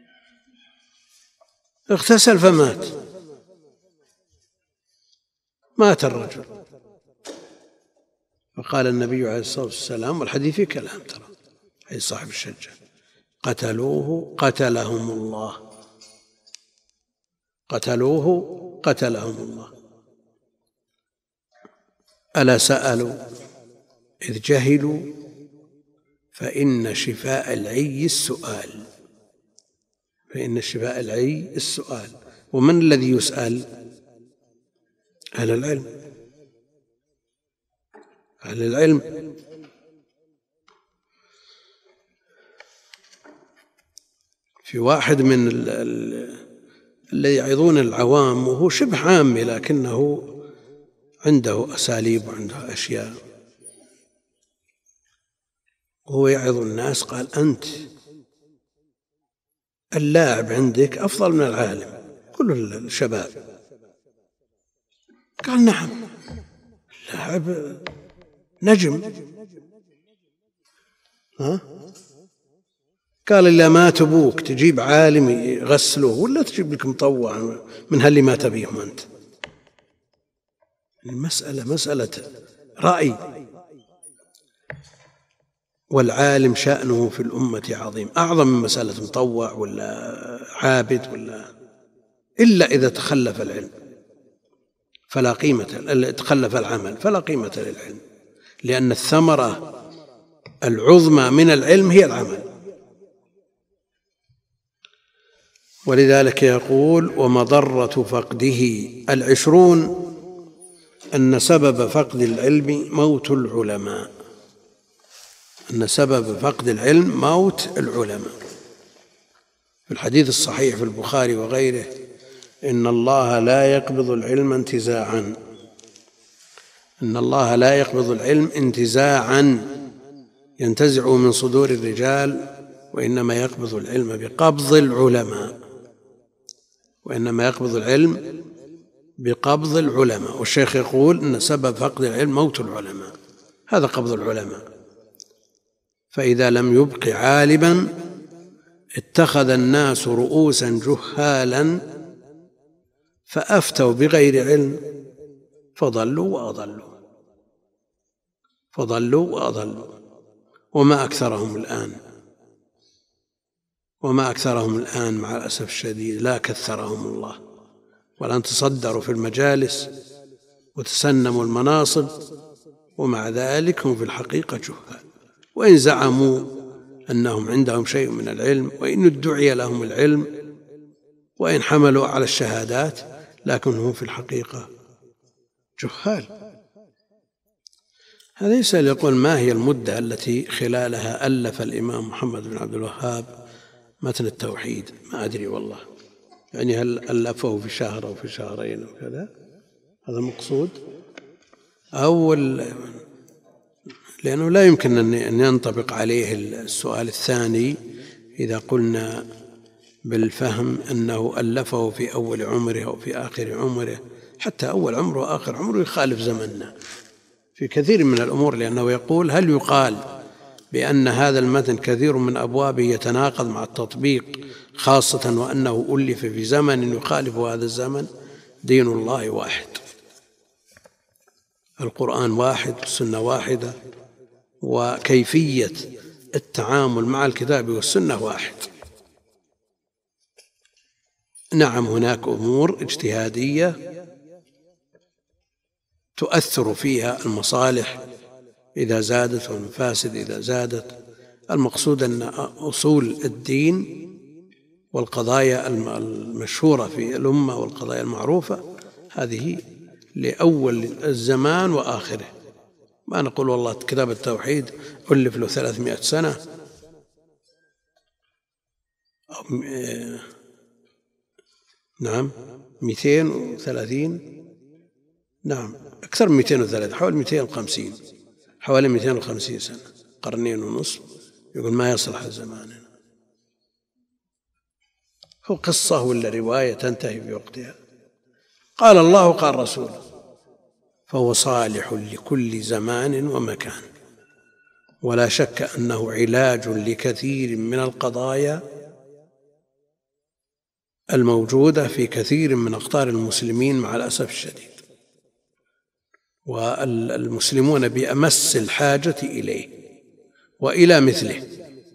اغتسل فمات. مات الرجل، فقال النبي عليه الصلاة والسلام، والحديث فيه كلام ترى، أي صاحب الشجة، قتلوه قتلهم الله، قتلوه قتلهم الله. ألا سألوا إذ جهلوا فإن شفاء العي السؤال، فإن شفاء العي السؤال. ومن الذي يسأل؟ أهل العلم، أهل العلم. في واحد من الذي يعظون العوام وهو شبه عامي لكنه عنده أساليب وعنده أشياء، وهو يعظ الناس، قال: أنت اللاعب عندك أفضل من العالم، كل الشباب. قال: نعم، اللاعب نجم. ها؟ قال: إلا ما تبوك تجيب عالم يغسله ولا تجيب لك مطوع من هاللي ما تبيهم أنت. المسألة مسألة رأي، والعالم شأنه في الأمة عظيم، أعظم من مسألة مطوع ولا عابد، ولا إلا إذا تخلف العلم فلا قيمة، تخلف العمل فلا قيمة للعلم، لأن الثمرة العظمى من العلم هي العمل. ولذلك يقول: ومضرة فقده العشرون أن سبب فقد العلم موت العلماء، أن سبب فقد العلم موت العلماء. في الحديث الصحيح في البخاري وغيره: إن الله لا يقبض العلم انتزاعا، إن الله لا يقبض العلم انتزاعا ينتزعه من صدور الرجال، وإنما يقبض العلم بقبض العلماء، وإنما يقبض العلم بقبض العلماء. والشيخ يقول إن سبب فقد العلم موت العلماء، هذا قبض العلماء. فإذا لم يبق عالما اتخذ الناس رؤوسا جهالا فأفتوا بغير علم فضلوا وأضلوا، فضلوا وأضلوا. وما أكثرهم الآن، وما أكثرهم الآن مع الأسف الشديد، لا كثرهم الله، ولن تصدروا في المجالس وتسنموا المناصب، ومع ذلك هم في الحقيقة جهال، وإن زعموا أنهم عندهم شيء من العلم، وإن ادعي لهم العلم، وإن حملوا على الشهادات، لكنهم في الحقيقة جهال. هذا يسأل يقول: ما هي المدة التي خلالها ألف الإمام محمد بن عبد الوهاب متن التوحيد؟ ما أدري والله، يعني هل ألفه في شهر أو في شهرين أو كذا، هذا المقصود؟ أو لأنه لا يمكن أن ينطبق عليه السؤال الثاني إذا قلنا بالفهم أنه ألفه في أول عمره أو في آخر عمره، حتى أول عمره وآخر عمره يخالف زمننا في كثير من الأمور، لأنه يقول: هل يقال بأن هذا المتن كثير من أبوابه يتناقض مع التطبيق، خاصة وأنه ألف في زمن يخالف هذا الزمن؟ دين الله واحد، القرآن واحد، والسنة واحدة، وكيفية التعامل مع الكتاب والسنة واحد. نعم، هناك أمور اجتهادية تؤثر فيها المصالح إذا زادت والمفاسد إذا زادت. المقصود أن أصول الدين والقضايا المشهورة في الأمة والقضايا المعروفة هذه لأول الزمان وآخره. ما نقول والله كتاب التوحيد ألف له ثلاثمائة سنة أو نعم مئتين وثلاثين، نعم أكثر من مئتين وثلاثين، حوالي مئتين وخمسين، حوالي مئتين وخمسين سنة، قرنين ونصف. يقول ما يصلح الزمان، هو قصة ولا رواية تنتهي في وقتها. قال الله قال رسوله، فهو صالح لكل زمان ومكان، ولا شك أنه علاج لكثير من القضايا الموجودة في كثير من أقطار المسلمين مع الأسف الشديد. والمسلمون بأمس الحاجة إليه وإلى مثله،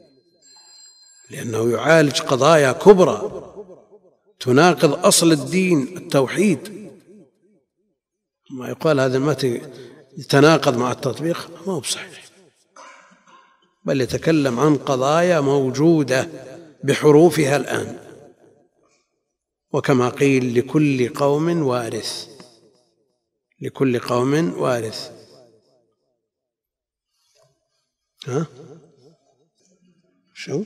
لأنه يعالج قضايا كبرى تناقض أصل الدين التوحيد. ما يقال هذا المتن يتناقض مع التطبيق ما هو بصحيح، بل يتكلم عن قضايا موجودة بحروفها الآن. وكما قيل لكل قوم وارث، لكل قوم وارث. ها شو؟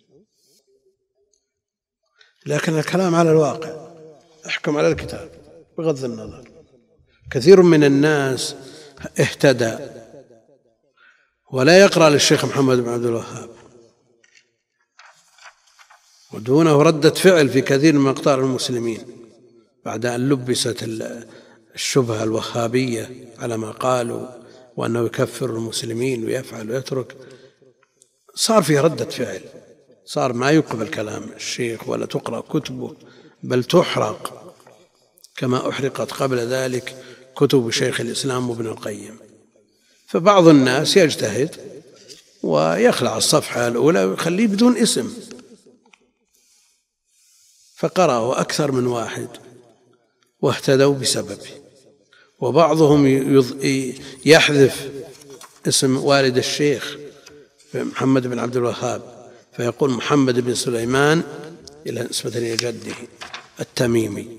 لكن الكلام على الواقع، احكم على الكتاب بغض النظر. كثير من الناس اهتدى ولا يقرأ للشيخ محمد بن عبد الوهاب، ودونه ردة فعل في كثير من أقطار المسلمين بعد أن لبست الشبهة الوهابية على ما قالوا وأنه يكفر المسلمين ويفعل ويترك. صار فيه ردة فعل، صار ما يقبل كلام الشيخ ولا تقرأ كتبه، بل تحرق كما أحرقت قبل ذلك كتب شيخ الإسلام وابن القيم. فبعض الناس يجتهد ويخلع الصفحة الأولى ويخليه بدون اسم، فقرأه أكثر من واحد واهتدوا بسببه. وبعضهم يحذف اسم والد الشيخ محمد بن عبد الوهاب فيقول محمد بن سليمان إلى نسبة إلى جده التميمي،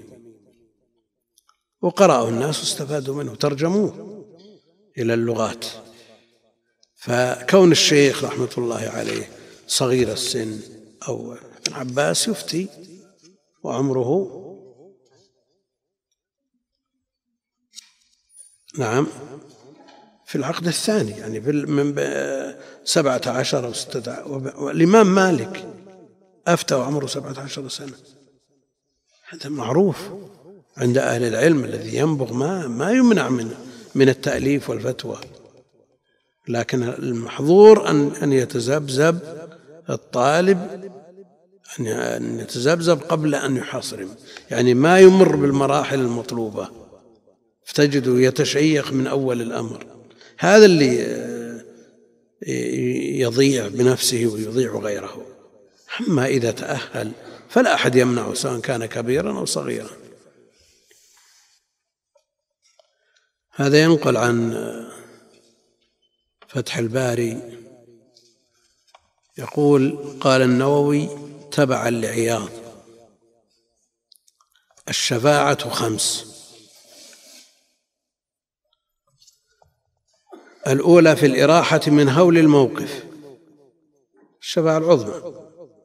وقرأه الناس واستفادوا منه ترجموه إلى اللغات. فكون الشيخ رحمة الله عليه صغير السن أو ابن عباس يفتي وعمره نعم في العقد الثاني، يعني من سبعة عشر أو ستة عشر. والإمام مالك أفتى وعمره سبعة عشر سنة، هذا معروف عند أهل العلم. الذي ينبغ ما ما يمنع من من التأليف والفتوى، لكن المحظور أن أن يتذبذب الطالب، أن يتذبذب قبل أن يحصرم، يعني ما يمر بالمراحل المطلوبة فتجده يتشيخ من أول الأمر. هذا اللي يضيع بنفسه ويضيع غيره. أما إذا تأهل فلا أحد يمنعه سواء كان كبيرا أو صغيرا. هذا ينقل عن فتح الباري يقول قال النووي تبعا لعياض: الشفاعة خمس: الأولى في الإراحة من هول الموقف، الشفاعة العظمى.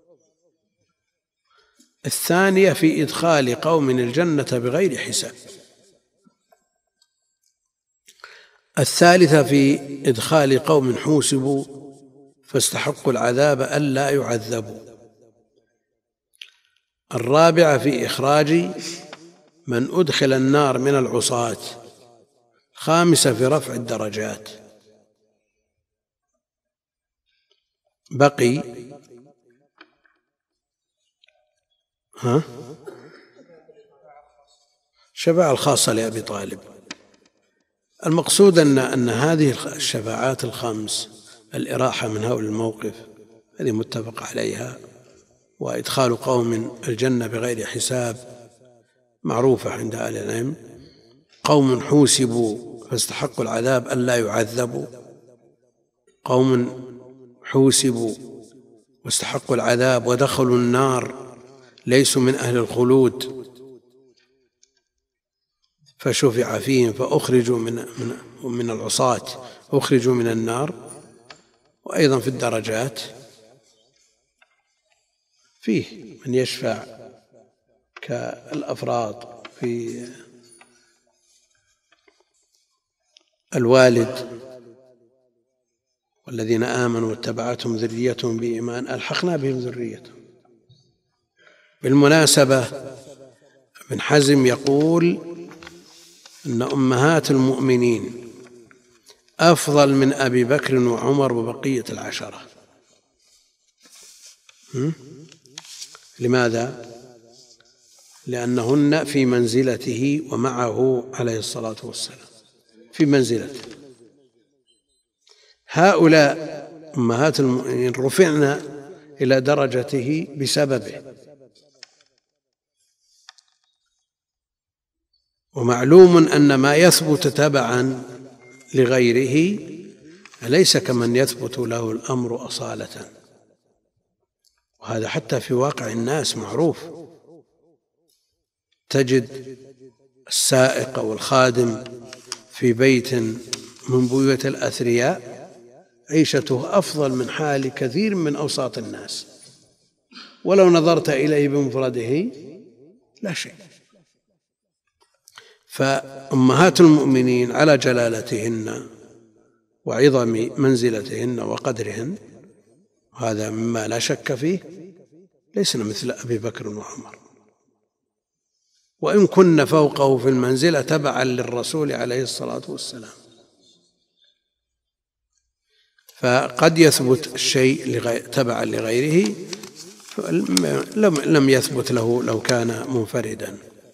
الثانية في إدخال قوم الجنة بغير حساب. الثالثة في إدخال قوم حوسبوا فاستحقوا العذاب ألا يعذبوا. الرابعة في إخراج من أدخل النار من العصاة. خامسة في رفع الدرجات. بقي ها الشفاعة الخاصة لأبي طالب. المقصود أن أن هذه الشفاعات الخمس: الإراحة من هول الموقف هذه متفق عليها، وإدخال قوم الجنة بغير حساب معروفة عند أهل العلم، قوم حوسبوا فاستحقوا العذاب ألا يعذبوا، قوم حوسبوا واستحقوا العذاب ودخلوا النار ليسوا من أهل الخلود فشفع فيهم فأخرجوا من, من, من العصاة أخرجوا من النار. وأيضا في الدرجات فيه من يشفع كالأفراد في الوالد: والذين آمنوا واتبعتهم ذريتهم بإيمان ألحقنا بهم ذريتهم. بالمناسبة ابن حزم يقول أن أمهات المؤمنين أفضل من أبي بكر وعمر وبقية العشرة. لماذا؟ لأنهن في منزلته ومعه عليه الصلاة والسلام. في منزلته. هؤلاء أمهات المؤمنين رفعنا إلى درجته بسببه، ومعلوم أن ما يثبت تبعا لغيره ليس كمن يثبت له الأمر أصالة، وهذا حتى في واقع الناس معروف. تجد السائق أو الخادم في بيت من بيوت الأثرياء عيشته أفضل من حال كثير من أوساط الناس، ولو نظرت إليه بمفرده لا شيء. فأمهات المؤمنين على جلالتهن وعظم منزلتهن وقدرهن، هذا مما لا شك فيه، ليسن مثل أبي بكر وعمر، وإن كن فوقه في المنزلة تبعا للرسول عليه الصلاة والسلام. فقد يثبت الشيء تبعا لغيره لم يثبت له لو كان منفردا.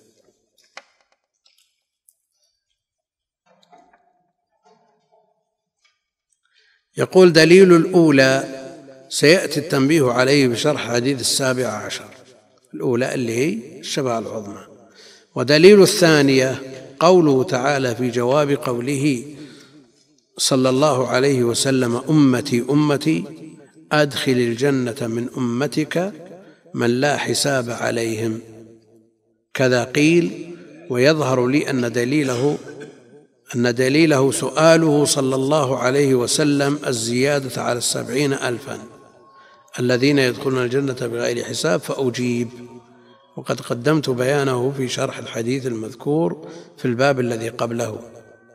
يقول: دليل الأولى سيأتي التنبيه عليه بشرح حديث السابع عشر، الأولى اللي هي الشفاعة العظمى. ودليل الثانية قوله تعالى في جواب قوله صلى الله عليه وسلم: أمتي أمتي أدخل الجنة من أمتك من لا حساب عليهم، كذا قيل. ويظهر لي أن دليله أن دليله سؤاله صلى الله عليه وسلم الزيادة على السبعين ألفا الذين يدخلون الجنة بغير حساب، فأجيب. وقد قدمت بيانه في شرح الحديث المذكور في الباب الذي قبله.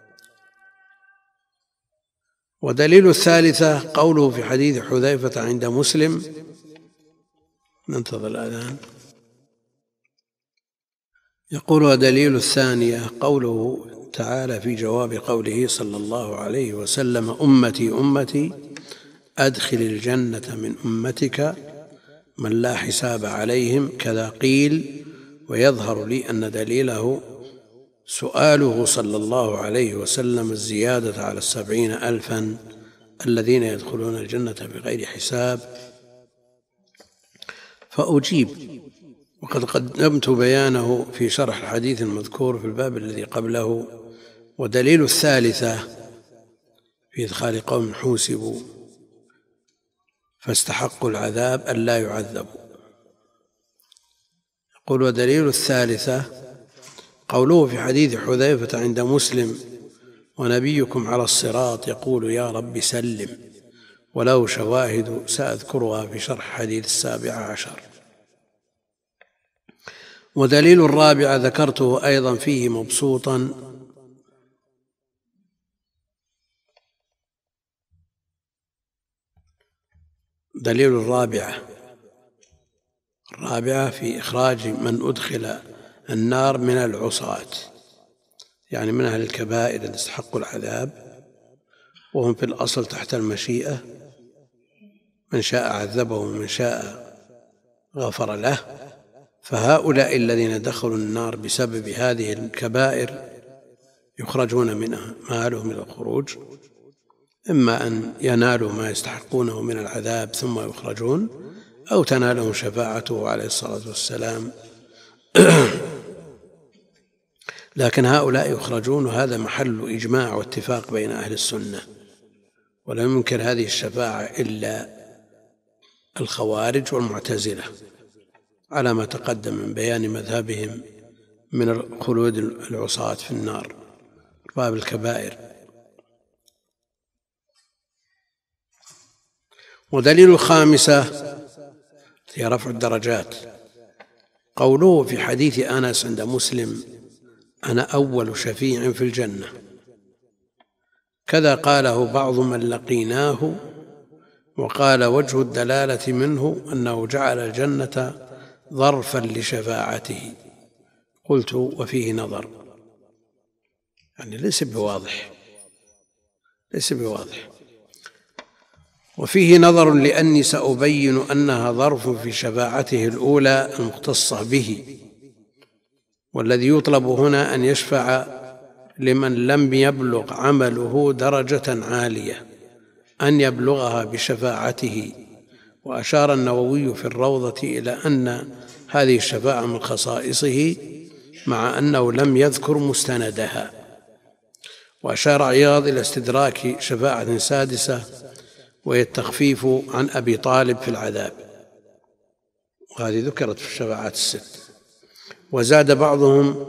ودليل الثالثة قوله في حديث حذيفة عند مسلم، ننتظر الأذان. يقول: ودليل الثانية قوله تعالى في جواب قوله صلى الله عليه وسلم: أمتي أمتي أدخل الجنة من أمتك من لا حساب عليهم، كذا قيل. ويظهر لي أن دليله سؤاله صلى الله عليه وسلم الزيادة على السبعين ألفا الذين يدخلون الجنة بغير حساب، فأجيب. وقد قدمت بيانه في شرح الحديث المذكور في الباب الذي قبله. ودليل الثالثة في إدخال قوم حوسبوا فاستحقوا العذاب أن لا يعذبوا. يقول: ودليل الثالثة قوله في حديث حذيفة عند مسلم: ونبيكم على الصراط يقول يا رب سلم، وله شواهد سأذكرها في شرح حديث السابع عشر. ودليل الرابع ذكرته أيضا فيه مبسوطا، دليل الرابعة الرابعة في إخراج من أدخل النار من العصاة، يعني من أهل الكبائر الذين استحقوا العذاب وهم في الأصل تحت المشيئة، من شاء عذبه ومن شاء غفر له. فهؤلاء الذين دخلوا النار بسبب هذه الكبائر يخرجون منها، ما لهم من الخروج، إما أن ينالوا ما يستحقونه من العذاب ثم يخرجون، أو تنالهم شفاعته عليه الصلاة والسلام. لكن هؤلاء يخرجون، وهذا محل إجماع واتفاق بين أهل السنة، ولم ينكر هذه الشفاعة إلا الخوارج والمعتزلة على ما تقدم من بيان مذهبهم من خلود العصاة في النار باب الكبائر. ودليل الخامسة هي رفع الدرجات، قوله في حديث أنس عند مسلم: أنا أول شفيع في الجنة، كذا قاله بعض من لقيناه. وقال: وجه الدلالة منه أنه جعل الجنة ظرفا لشفاعته. قلت: وفيه نظر، يعني ليس بواضح ليس بواضح وفيه نظر، لأني سأبين أنها ظرف في شفاعته الأولى المختصة به، والذي يطلب هنا أن يشفع لمن لم يبلغ عمله درجة عالية أن يبلغها بشفاعته. وأشار النووي في الروضة إلى أن هذه الشفاعة من خصائصه مع أنه لم يذكر مستندها. وأشار عياض إلى استدراك شفاعة سادسة وهي التخفيف عن أبي طالب في العذاب، وهذه ذكرت في الشفاعات الست. وزاد بعضهم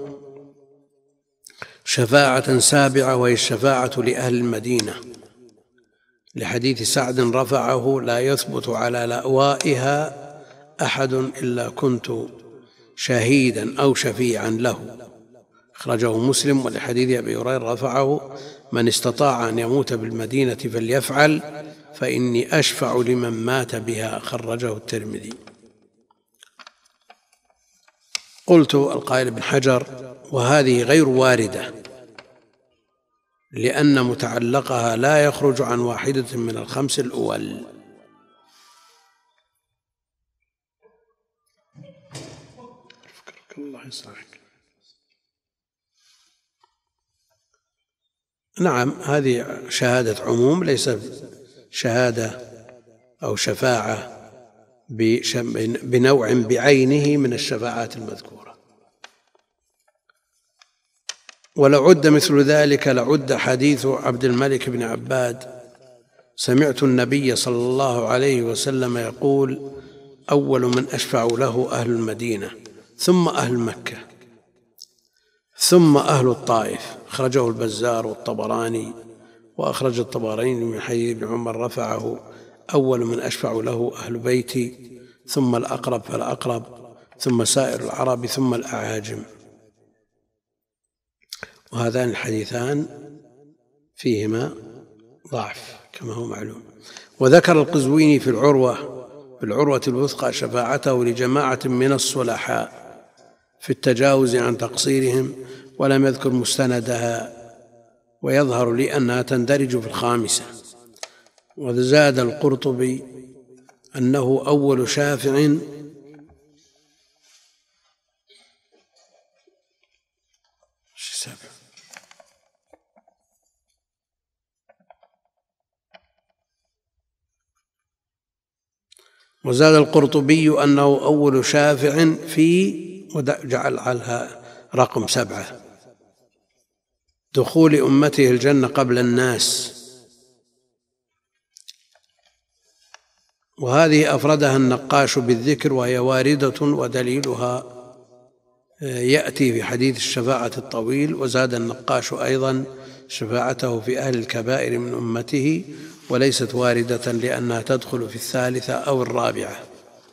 شفاعة سابعة وهي الشفاعة لأهل المدينة، لحديث سعد رفعه: لا يثبت على لأوائها أحد إلا كنت شهيدا أو شفيعا له، أخرجه مسلم. ولحديث أبي هريرة رفعه: من استطاع أن يموت بالمدينة فليفعل فإني أشفع لمن مات بها، خرجه الترمذي. قلت القائل ابن حجر: وهذه غير واردة، لأن متعلقها لا يخرج عن واحدة من الخمس الأول. الله يسعدك. نعم، هذه شهادة عموم، ليس شهادة أو شفاعة بنوع بعينه من الشفاعات المذكورة. ولو عد مثل ذلك لعد حديث عبد الملك بن عباد: سمعت النبي صلى الله عليه وسلم يقول: أول من أشفع له أهل المدينة، ثم أهل مكة، ثم أهل الطائف. أخرجه البزار والطبراني. وأخرج الطبراني من حديث ابن عمر رفعه: أول من أشفع له أهل بيتي، ثم الأقرب فالأقرب، ثم سائر العرب، ثم الأعاجم. وهذان الحديثان فيهما ضعف كما هو معلوم. وذكر القزويني في العروة في العروة الوثقى شفاعته لجماعة من الصلحاء في التجاوز عن تقصيرهم، ولم يذكر مستندها، ويظهر لي أنها تندرج في الخامسة. وزاد القرطبي أنه أول شافع وزاد القرطبي أنه أول شافع في، وجعل عليها رقم سبعة، دخول أمته الجنة قبل الناس. وهذه أفردها النقاش بالذكر، وهي واردة، ودليلها يأتي في حديث الشفاعة الطويل. وزاد النقاش أيضا شفاعته في أهل الكبائر من أمته، وليست واردة لأنها تدخل في الثالثة أو الرابعة.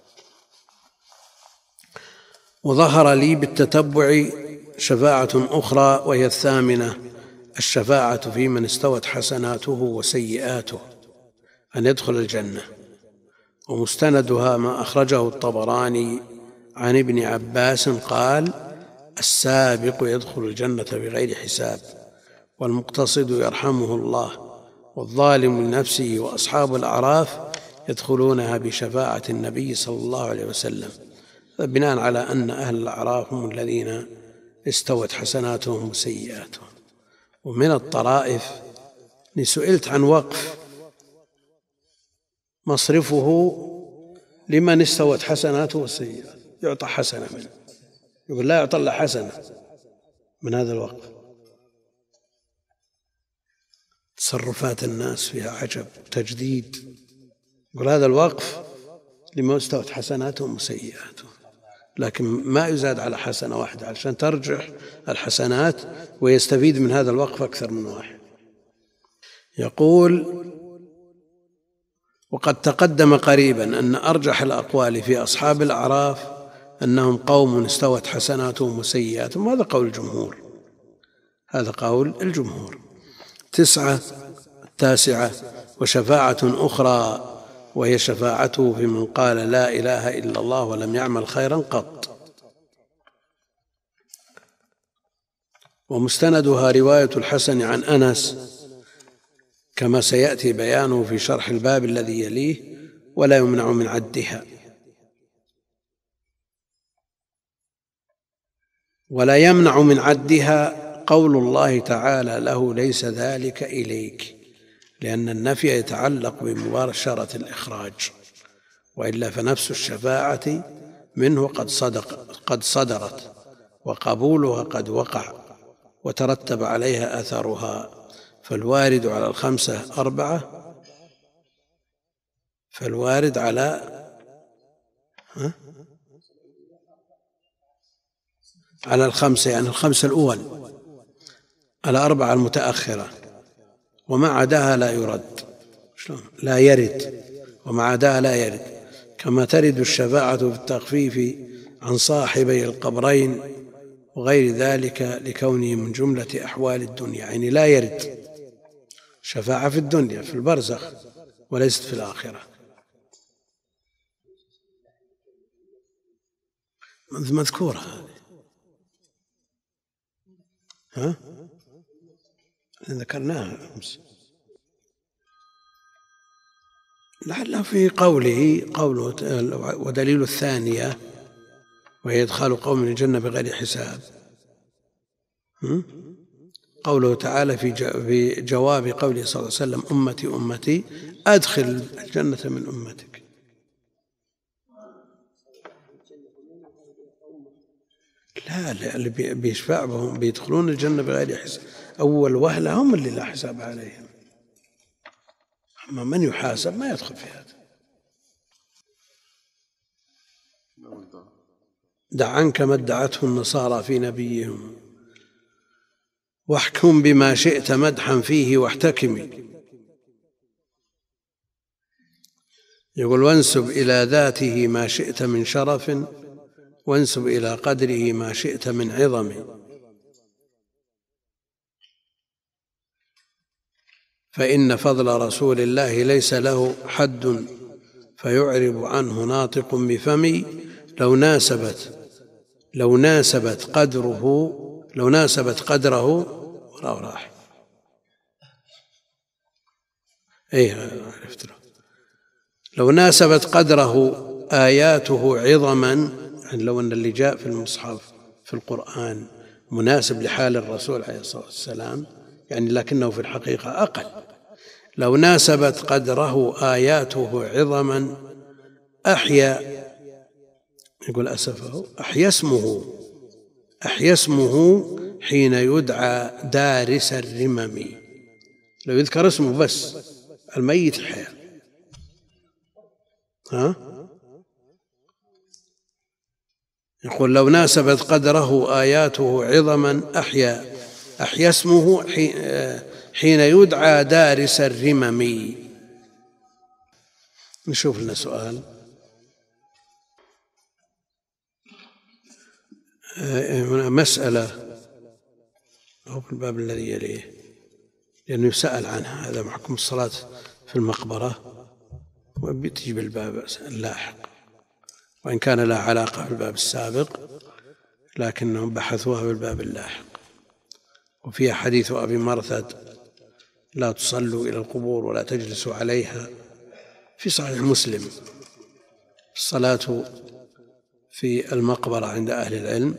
وظهر لي بالتتبع شفاعة أخرى وهي الثامنة، الشفاعة في من استوت حسناته وسيئاته أن يدخل الجنة. ومستندها ما أخرجه الطبراني عن ابن عباس قال: السابق يدخل الجنة بغير حساب، والمقتصد يرحمه الله، والظالم لنفسه وأصحاب الأعراف يدخلونها بشفاعة النبي صلى الله عليه وسلم، بناء على أن أهل الأعراف هم الذين استوت حسناتهم وسيئاتهم. ومن الطرائف أني سئلت عن وقف مصرفه لمن استوت حسناته وسيئاته، يعطى حسنة منه، يقول لا يعطى إلا حسنة من هذا الوقف. تصرفات الناس فيها عجب تجديد. يقول هذا الوقف لما استوت حسناتهم وسيئاتهم، لكن ما يزاد على حسنة واحدة علشان ترجح الحسنات ويستفيد من هذا الوقف أكثر من واحد. يقول: وقد تقدم قريبا أن أرجح الأقوال في أصحاب الأعراف أنهم قوم استوت حسناتهم وسيئاتهم، هذا قول الجمهور، هذا قول الجمهور. تسعة التاسعة: وشفاعة أخرى وهي شفاعته في من قال لا إله إلا الله ولم يعمل خيرا قط. ومستندها رواية الحسن عن أنس كما سيأتي بيانه في شرح الباب الذي يليه، ولا يمنع من عدها. ولا يمنع من عدها قول الله تعالى له ليس ذلك إليك، لأن النفي يتعلق بمباشرة الإخراج، وإلا فنفس الشفاعة منه قد صدق قد صدرت، وقبولها قد وقع وترتب عليها أثرها. فالوارد على الخمسة أربعة، فالوارد على ها؟ على الخمسة، يعني الخمسة الأول، الأربعة المتأخرة، وما عداها لا يرد، لا يرد، وما عداها لا يرد، كما ترد الشفاعة في التخفيف عن صاحبي القبرين وغير ذلك لكونه من جملة أحوال الدنيا. يعني لا يرد شفاعة في الدنيا في البرزخ وليست في الآخرة. مذكورة هذه، ها ذكرناها أمس. لعله في قوله قوله ودليل الثانية وهي إدخال قوم الجنة بغير حساب، قوله تعالى في جواب قوله صلى الله عليه وسلم أمتي أمتي أدخل الجنة من أمتك. لا، اللي بيشفع بهم بيدخلون الجنة بغير حساب، أول وهلة هم اللي لا حساب عليهم، أما من يحاسب ما يدخل في هذا. دع عنك ما ادعته النصارى في نبيهم واحكم بما شئت مدحا فيه واحتكم. يقول وانسب إلى ذاته ما شئت من شرف وانسب إلى قدره ما شئت من عظم، فإن فضل رسول الله ليس له حد فيعرب عنه ناطق بفمي، لو ناسبت لو ناسبت قدره لو ناسبت قدره وراه راح. ايه عرفت له. لو ناسبت قدره آياته عظما، يعني لو أن اللي جاء في المصحف في القرآن مناسب لحال الرسول عليه الصلاة والسلام، يعني لكنه في الحقيقة أقل. لو ناسبت قدره آياته عظما أحيا، يقول أسفه أحيا اسمه أحيا اسمه حين يدعى دارس الرمم. لو يذكر اسمه بس الميت حيا. ها يقول لو ناسبت قدره آياته عظما أحيا أحيا اسمه حين يدعى دارس الرمم. نشوف لنا سؤال. هنا مسألة أو في الباب الذي يليه، لأنه يسأل عنها، هذا محكم الصلاة في المقبرة، وبتجي بالباب اللاحق، وإن كان لا علاقة في الباب السابق لكنهم بحثوها بالباب اللاحق. وفيها حديث أبي مرثد لا تصلوا إلى القبور ولا تجلسوا عليها، في صحيح مسلم. الصلاة في المقبرة عند أهل العلم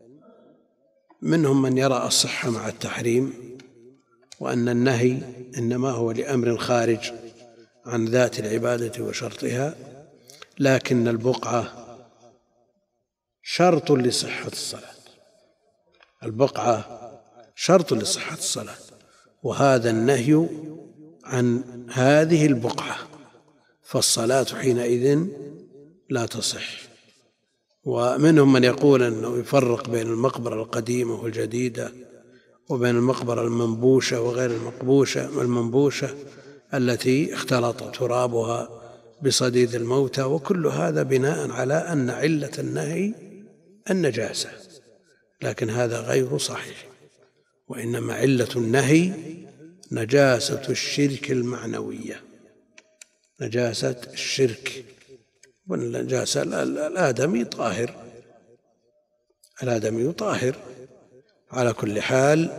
منهم من يرى الصحة مع التحريم، وأن النهي إنما هو لأمر خارج عن ذات العبادة وشرطها، لكن البقعة شرط لصحة الصلاة، البقعة شرط لصحة الصلاة، وهذا النهي عن هذه البقعة، فالصلاة حينئذ لا تصح. ومنهم من يقول أنه يفرق بين المقبرة القديمة والجديدة، وبين المقبرة المنبوشة وغير المقبوشة والمنبوشة التي اختلط ترابها بصديد الموتى، وكل هذا بناء على أن علة النهي النجاسة، لكن هذا غير صحيح، وإنما علة النهي نجاسة الشرك المعنوية، نجاسة الشرك، والنجاسة الآدمي طاهر، الآدمي طاهر. على كل حال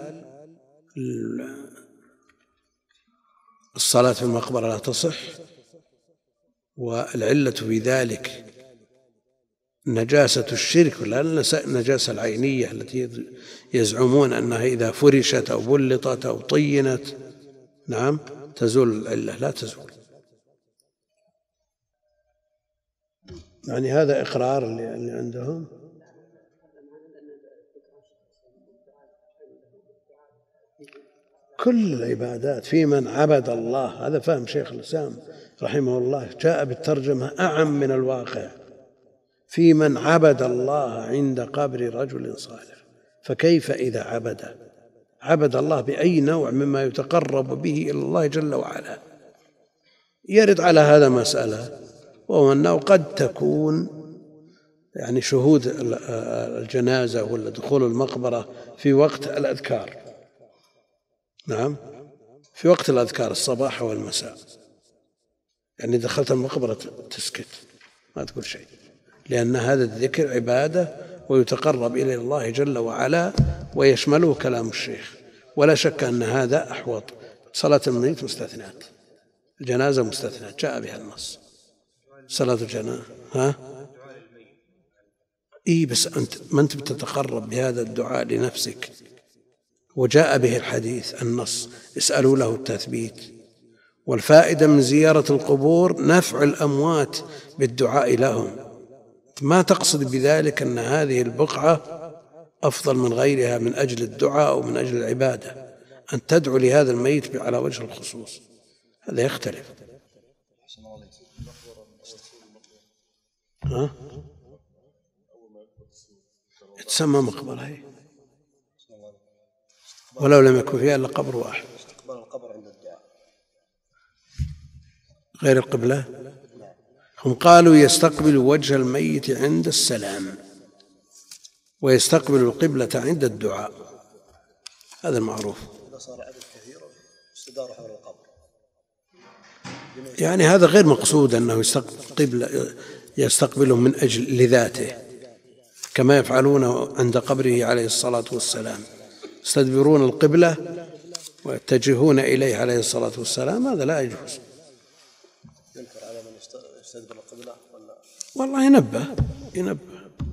الصلاة في المقبرة لا تصح، والعلة في ذلك نجاسة الشرك لا النجاسة العينية التي يزعمون أنها إذا فرشت أو بلطت أو طينت نعم تزول العلة، لا تزول. يعني هذا إقرار اللي عندهم. كل العبادات في من عبد الله، هذا فهم شيخ الإسلام رحمه الله، جاء بالترجمة أعم من الواقع، في من عبد الله عند قبر رجل صالح. فكيف إذا عبد عبد الله بأي نوع مما يتقرب به إلى الله جل وعلا؟ يرد على هذا مسألة، وهو أنه قد تكون يعني شهود الجنازة ولا دخول المقبرة في وقت الأذكار، نعم في وقت الأذكار الصباح والمساء، يعني دخلت المقبرة تسكت ما تقول شيء، لأن هذا الذكر عبادة ويتقرب إلى الله جل وعلا ويشمله كلام الشيخ، ولا شك أن هذا أحوط. صلاة الميت مستثنات، الجنازة مستثنات، جاء بها النص. صلاة الجنازة ها إيه، بس أنت ما أنت بتتقرب بهذا الدعاء لنفسك، وجاء به الحديث النص اسألوا له التثبيت. والفائدة من زيارة القبور نفع الأموات بالدعاء لهم، ما تقصد بذلك أن هذه البقعة أفضل من غيرها من أجل الدعاء أو من أجل العبادة، أن تدعو لهذا الميت على وجه الخصوص، هذا يختلف. ها؟ تسمى مقبرة هي، ولو لم يكن فيها إلا قبر واحد. غير القبلة، هم قالوا يستقبل وجه الميت عند السلام ويستقبل القبلة عند الدعاء، هذا المعروف. إذا صار عدد كثير استدار حول القبر، يعني هذا غير مقصود أنه يستقبل يستقبلهم من أجل لذاته كما يفعلون عند قبره عليه الصلاة والسلام، يستدبرون القبلة ويتجهون إليه عليه الصلاة والسلام، هذا لا يجوز. ينكر على من يستدبر القبلة ولا؟ والله ينبه ينبه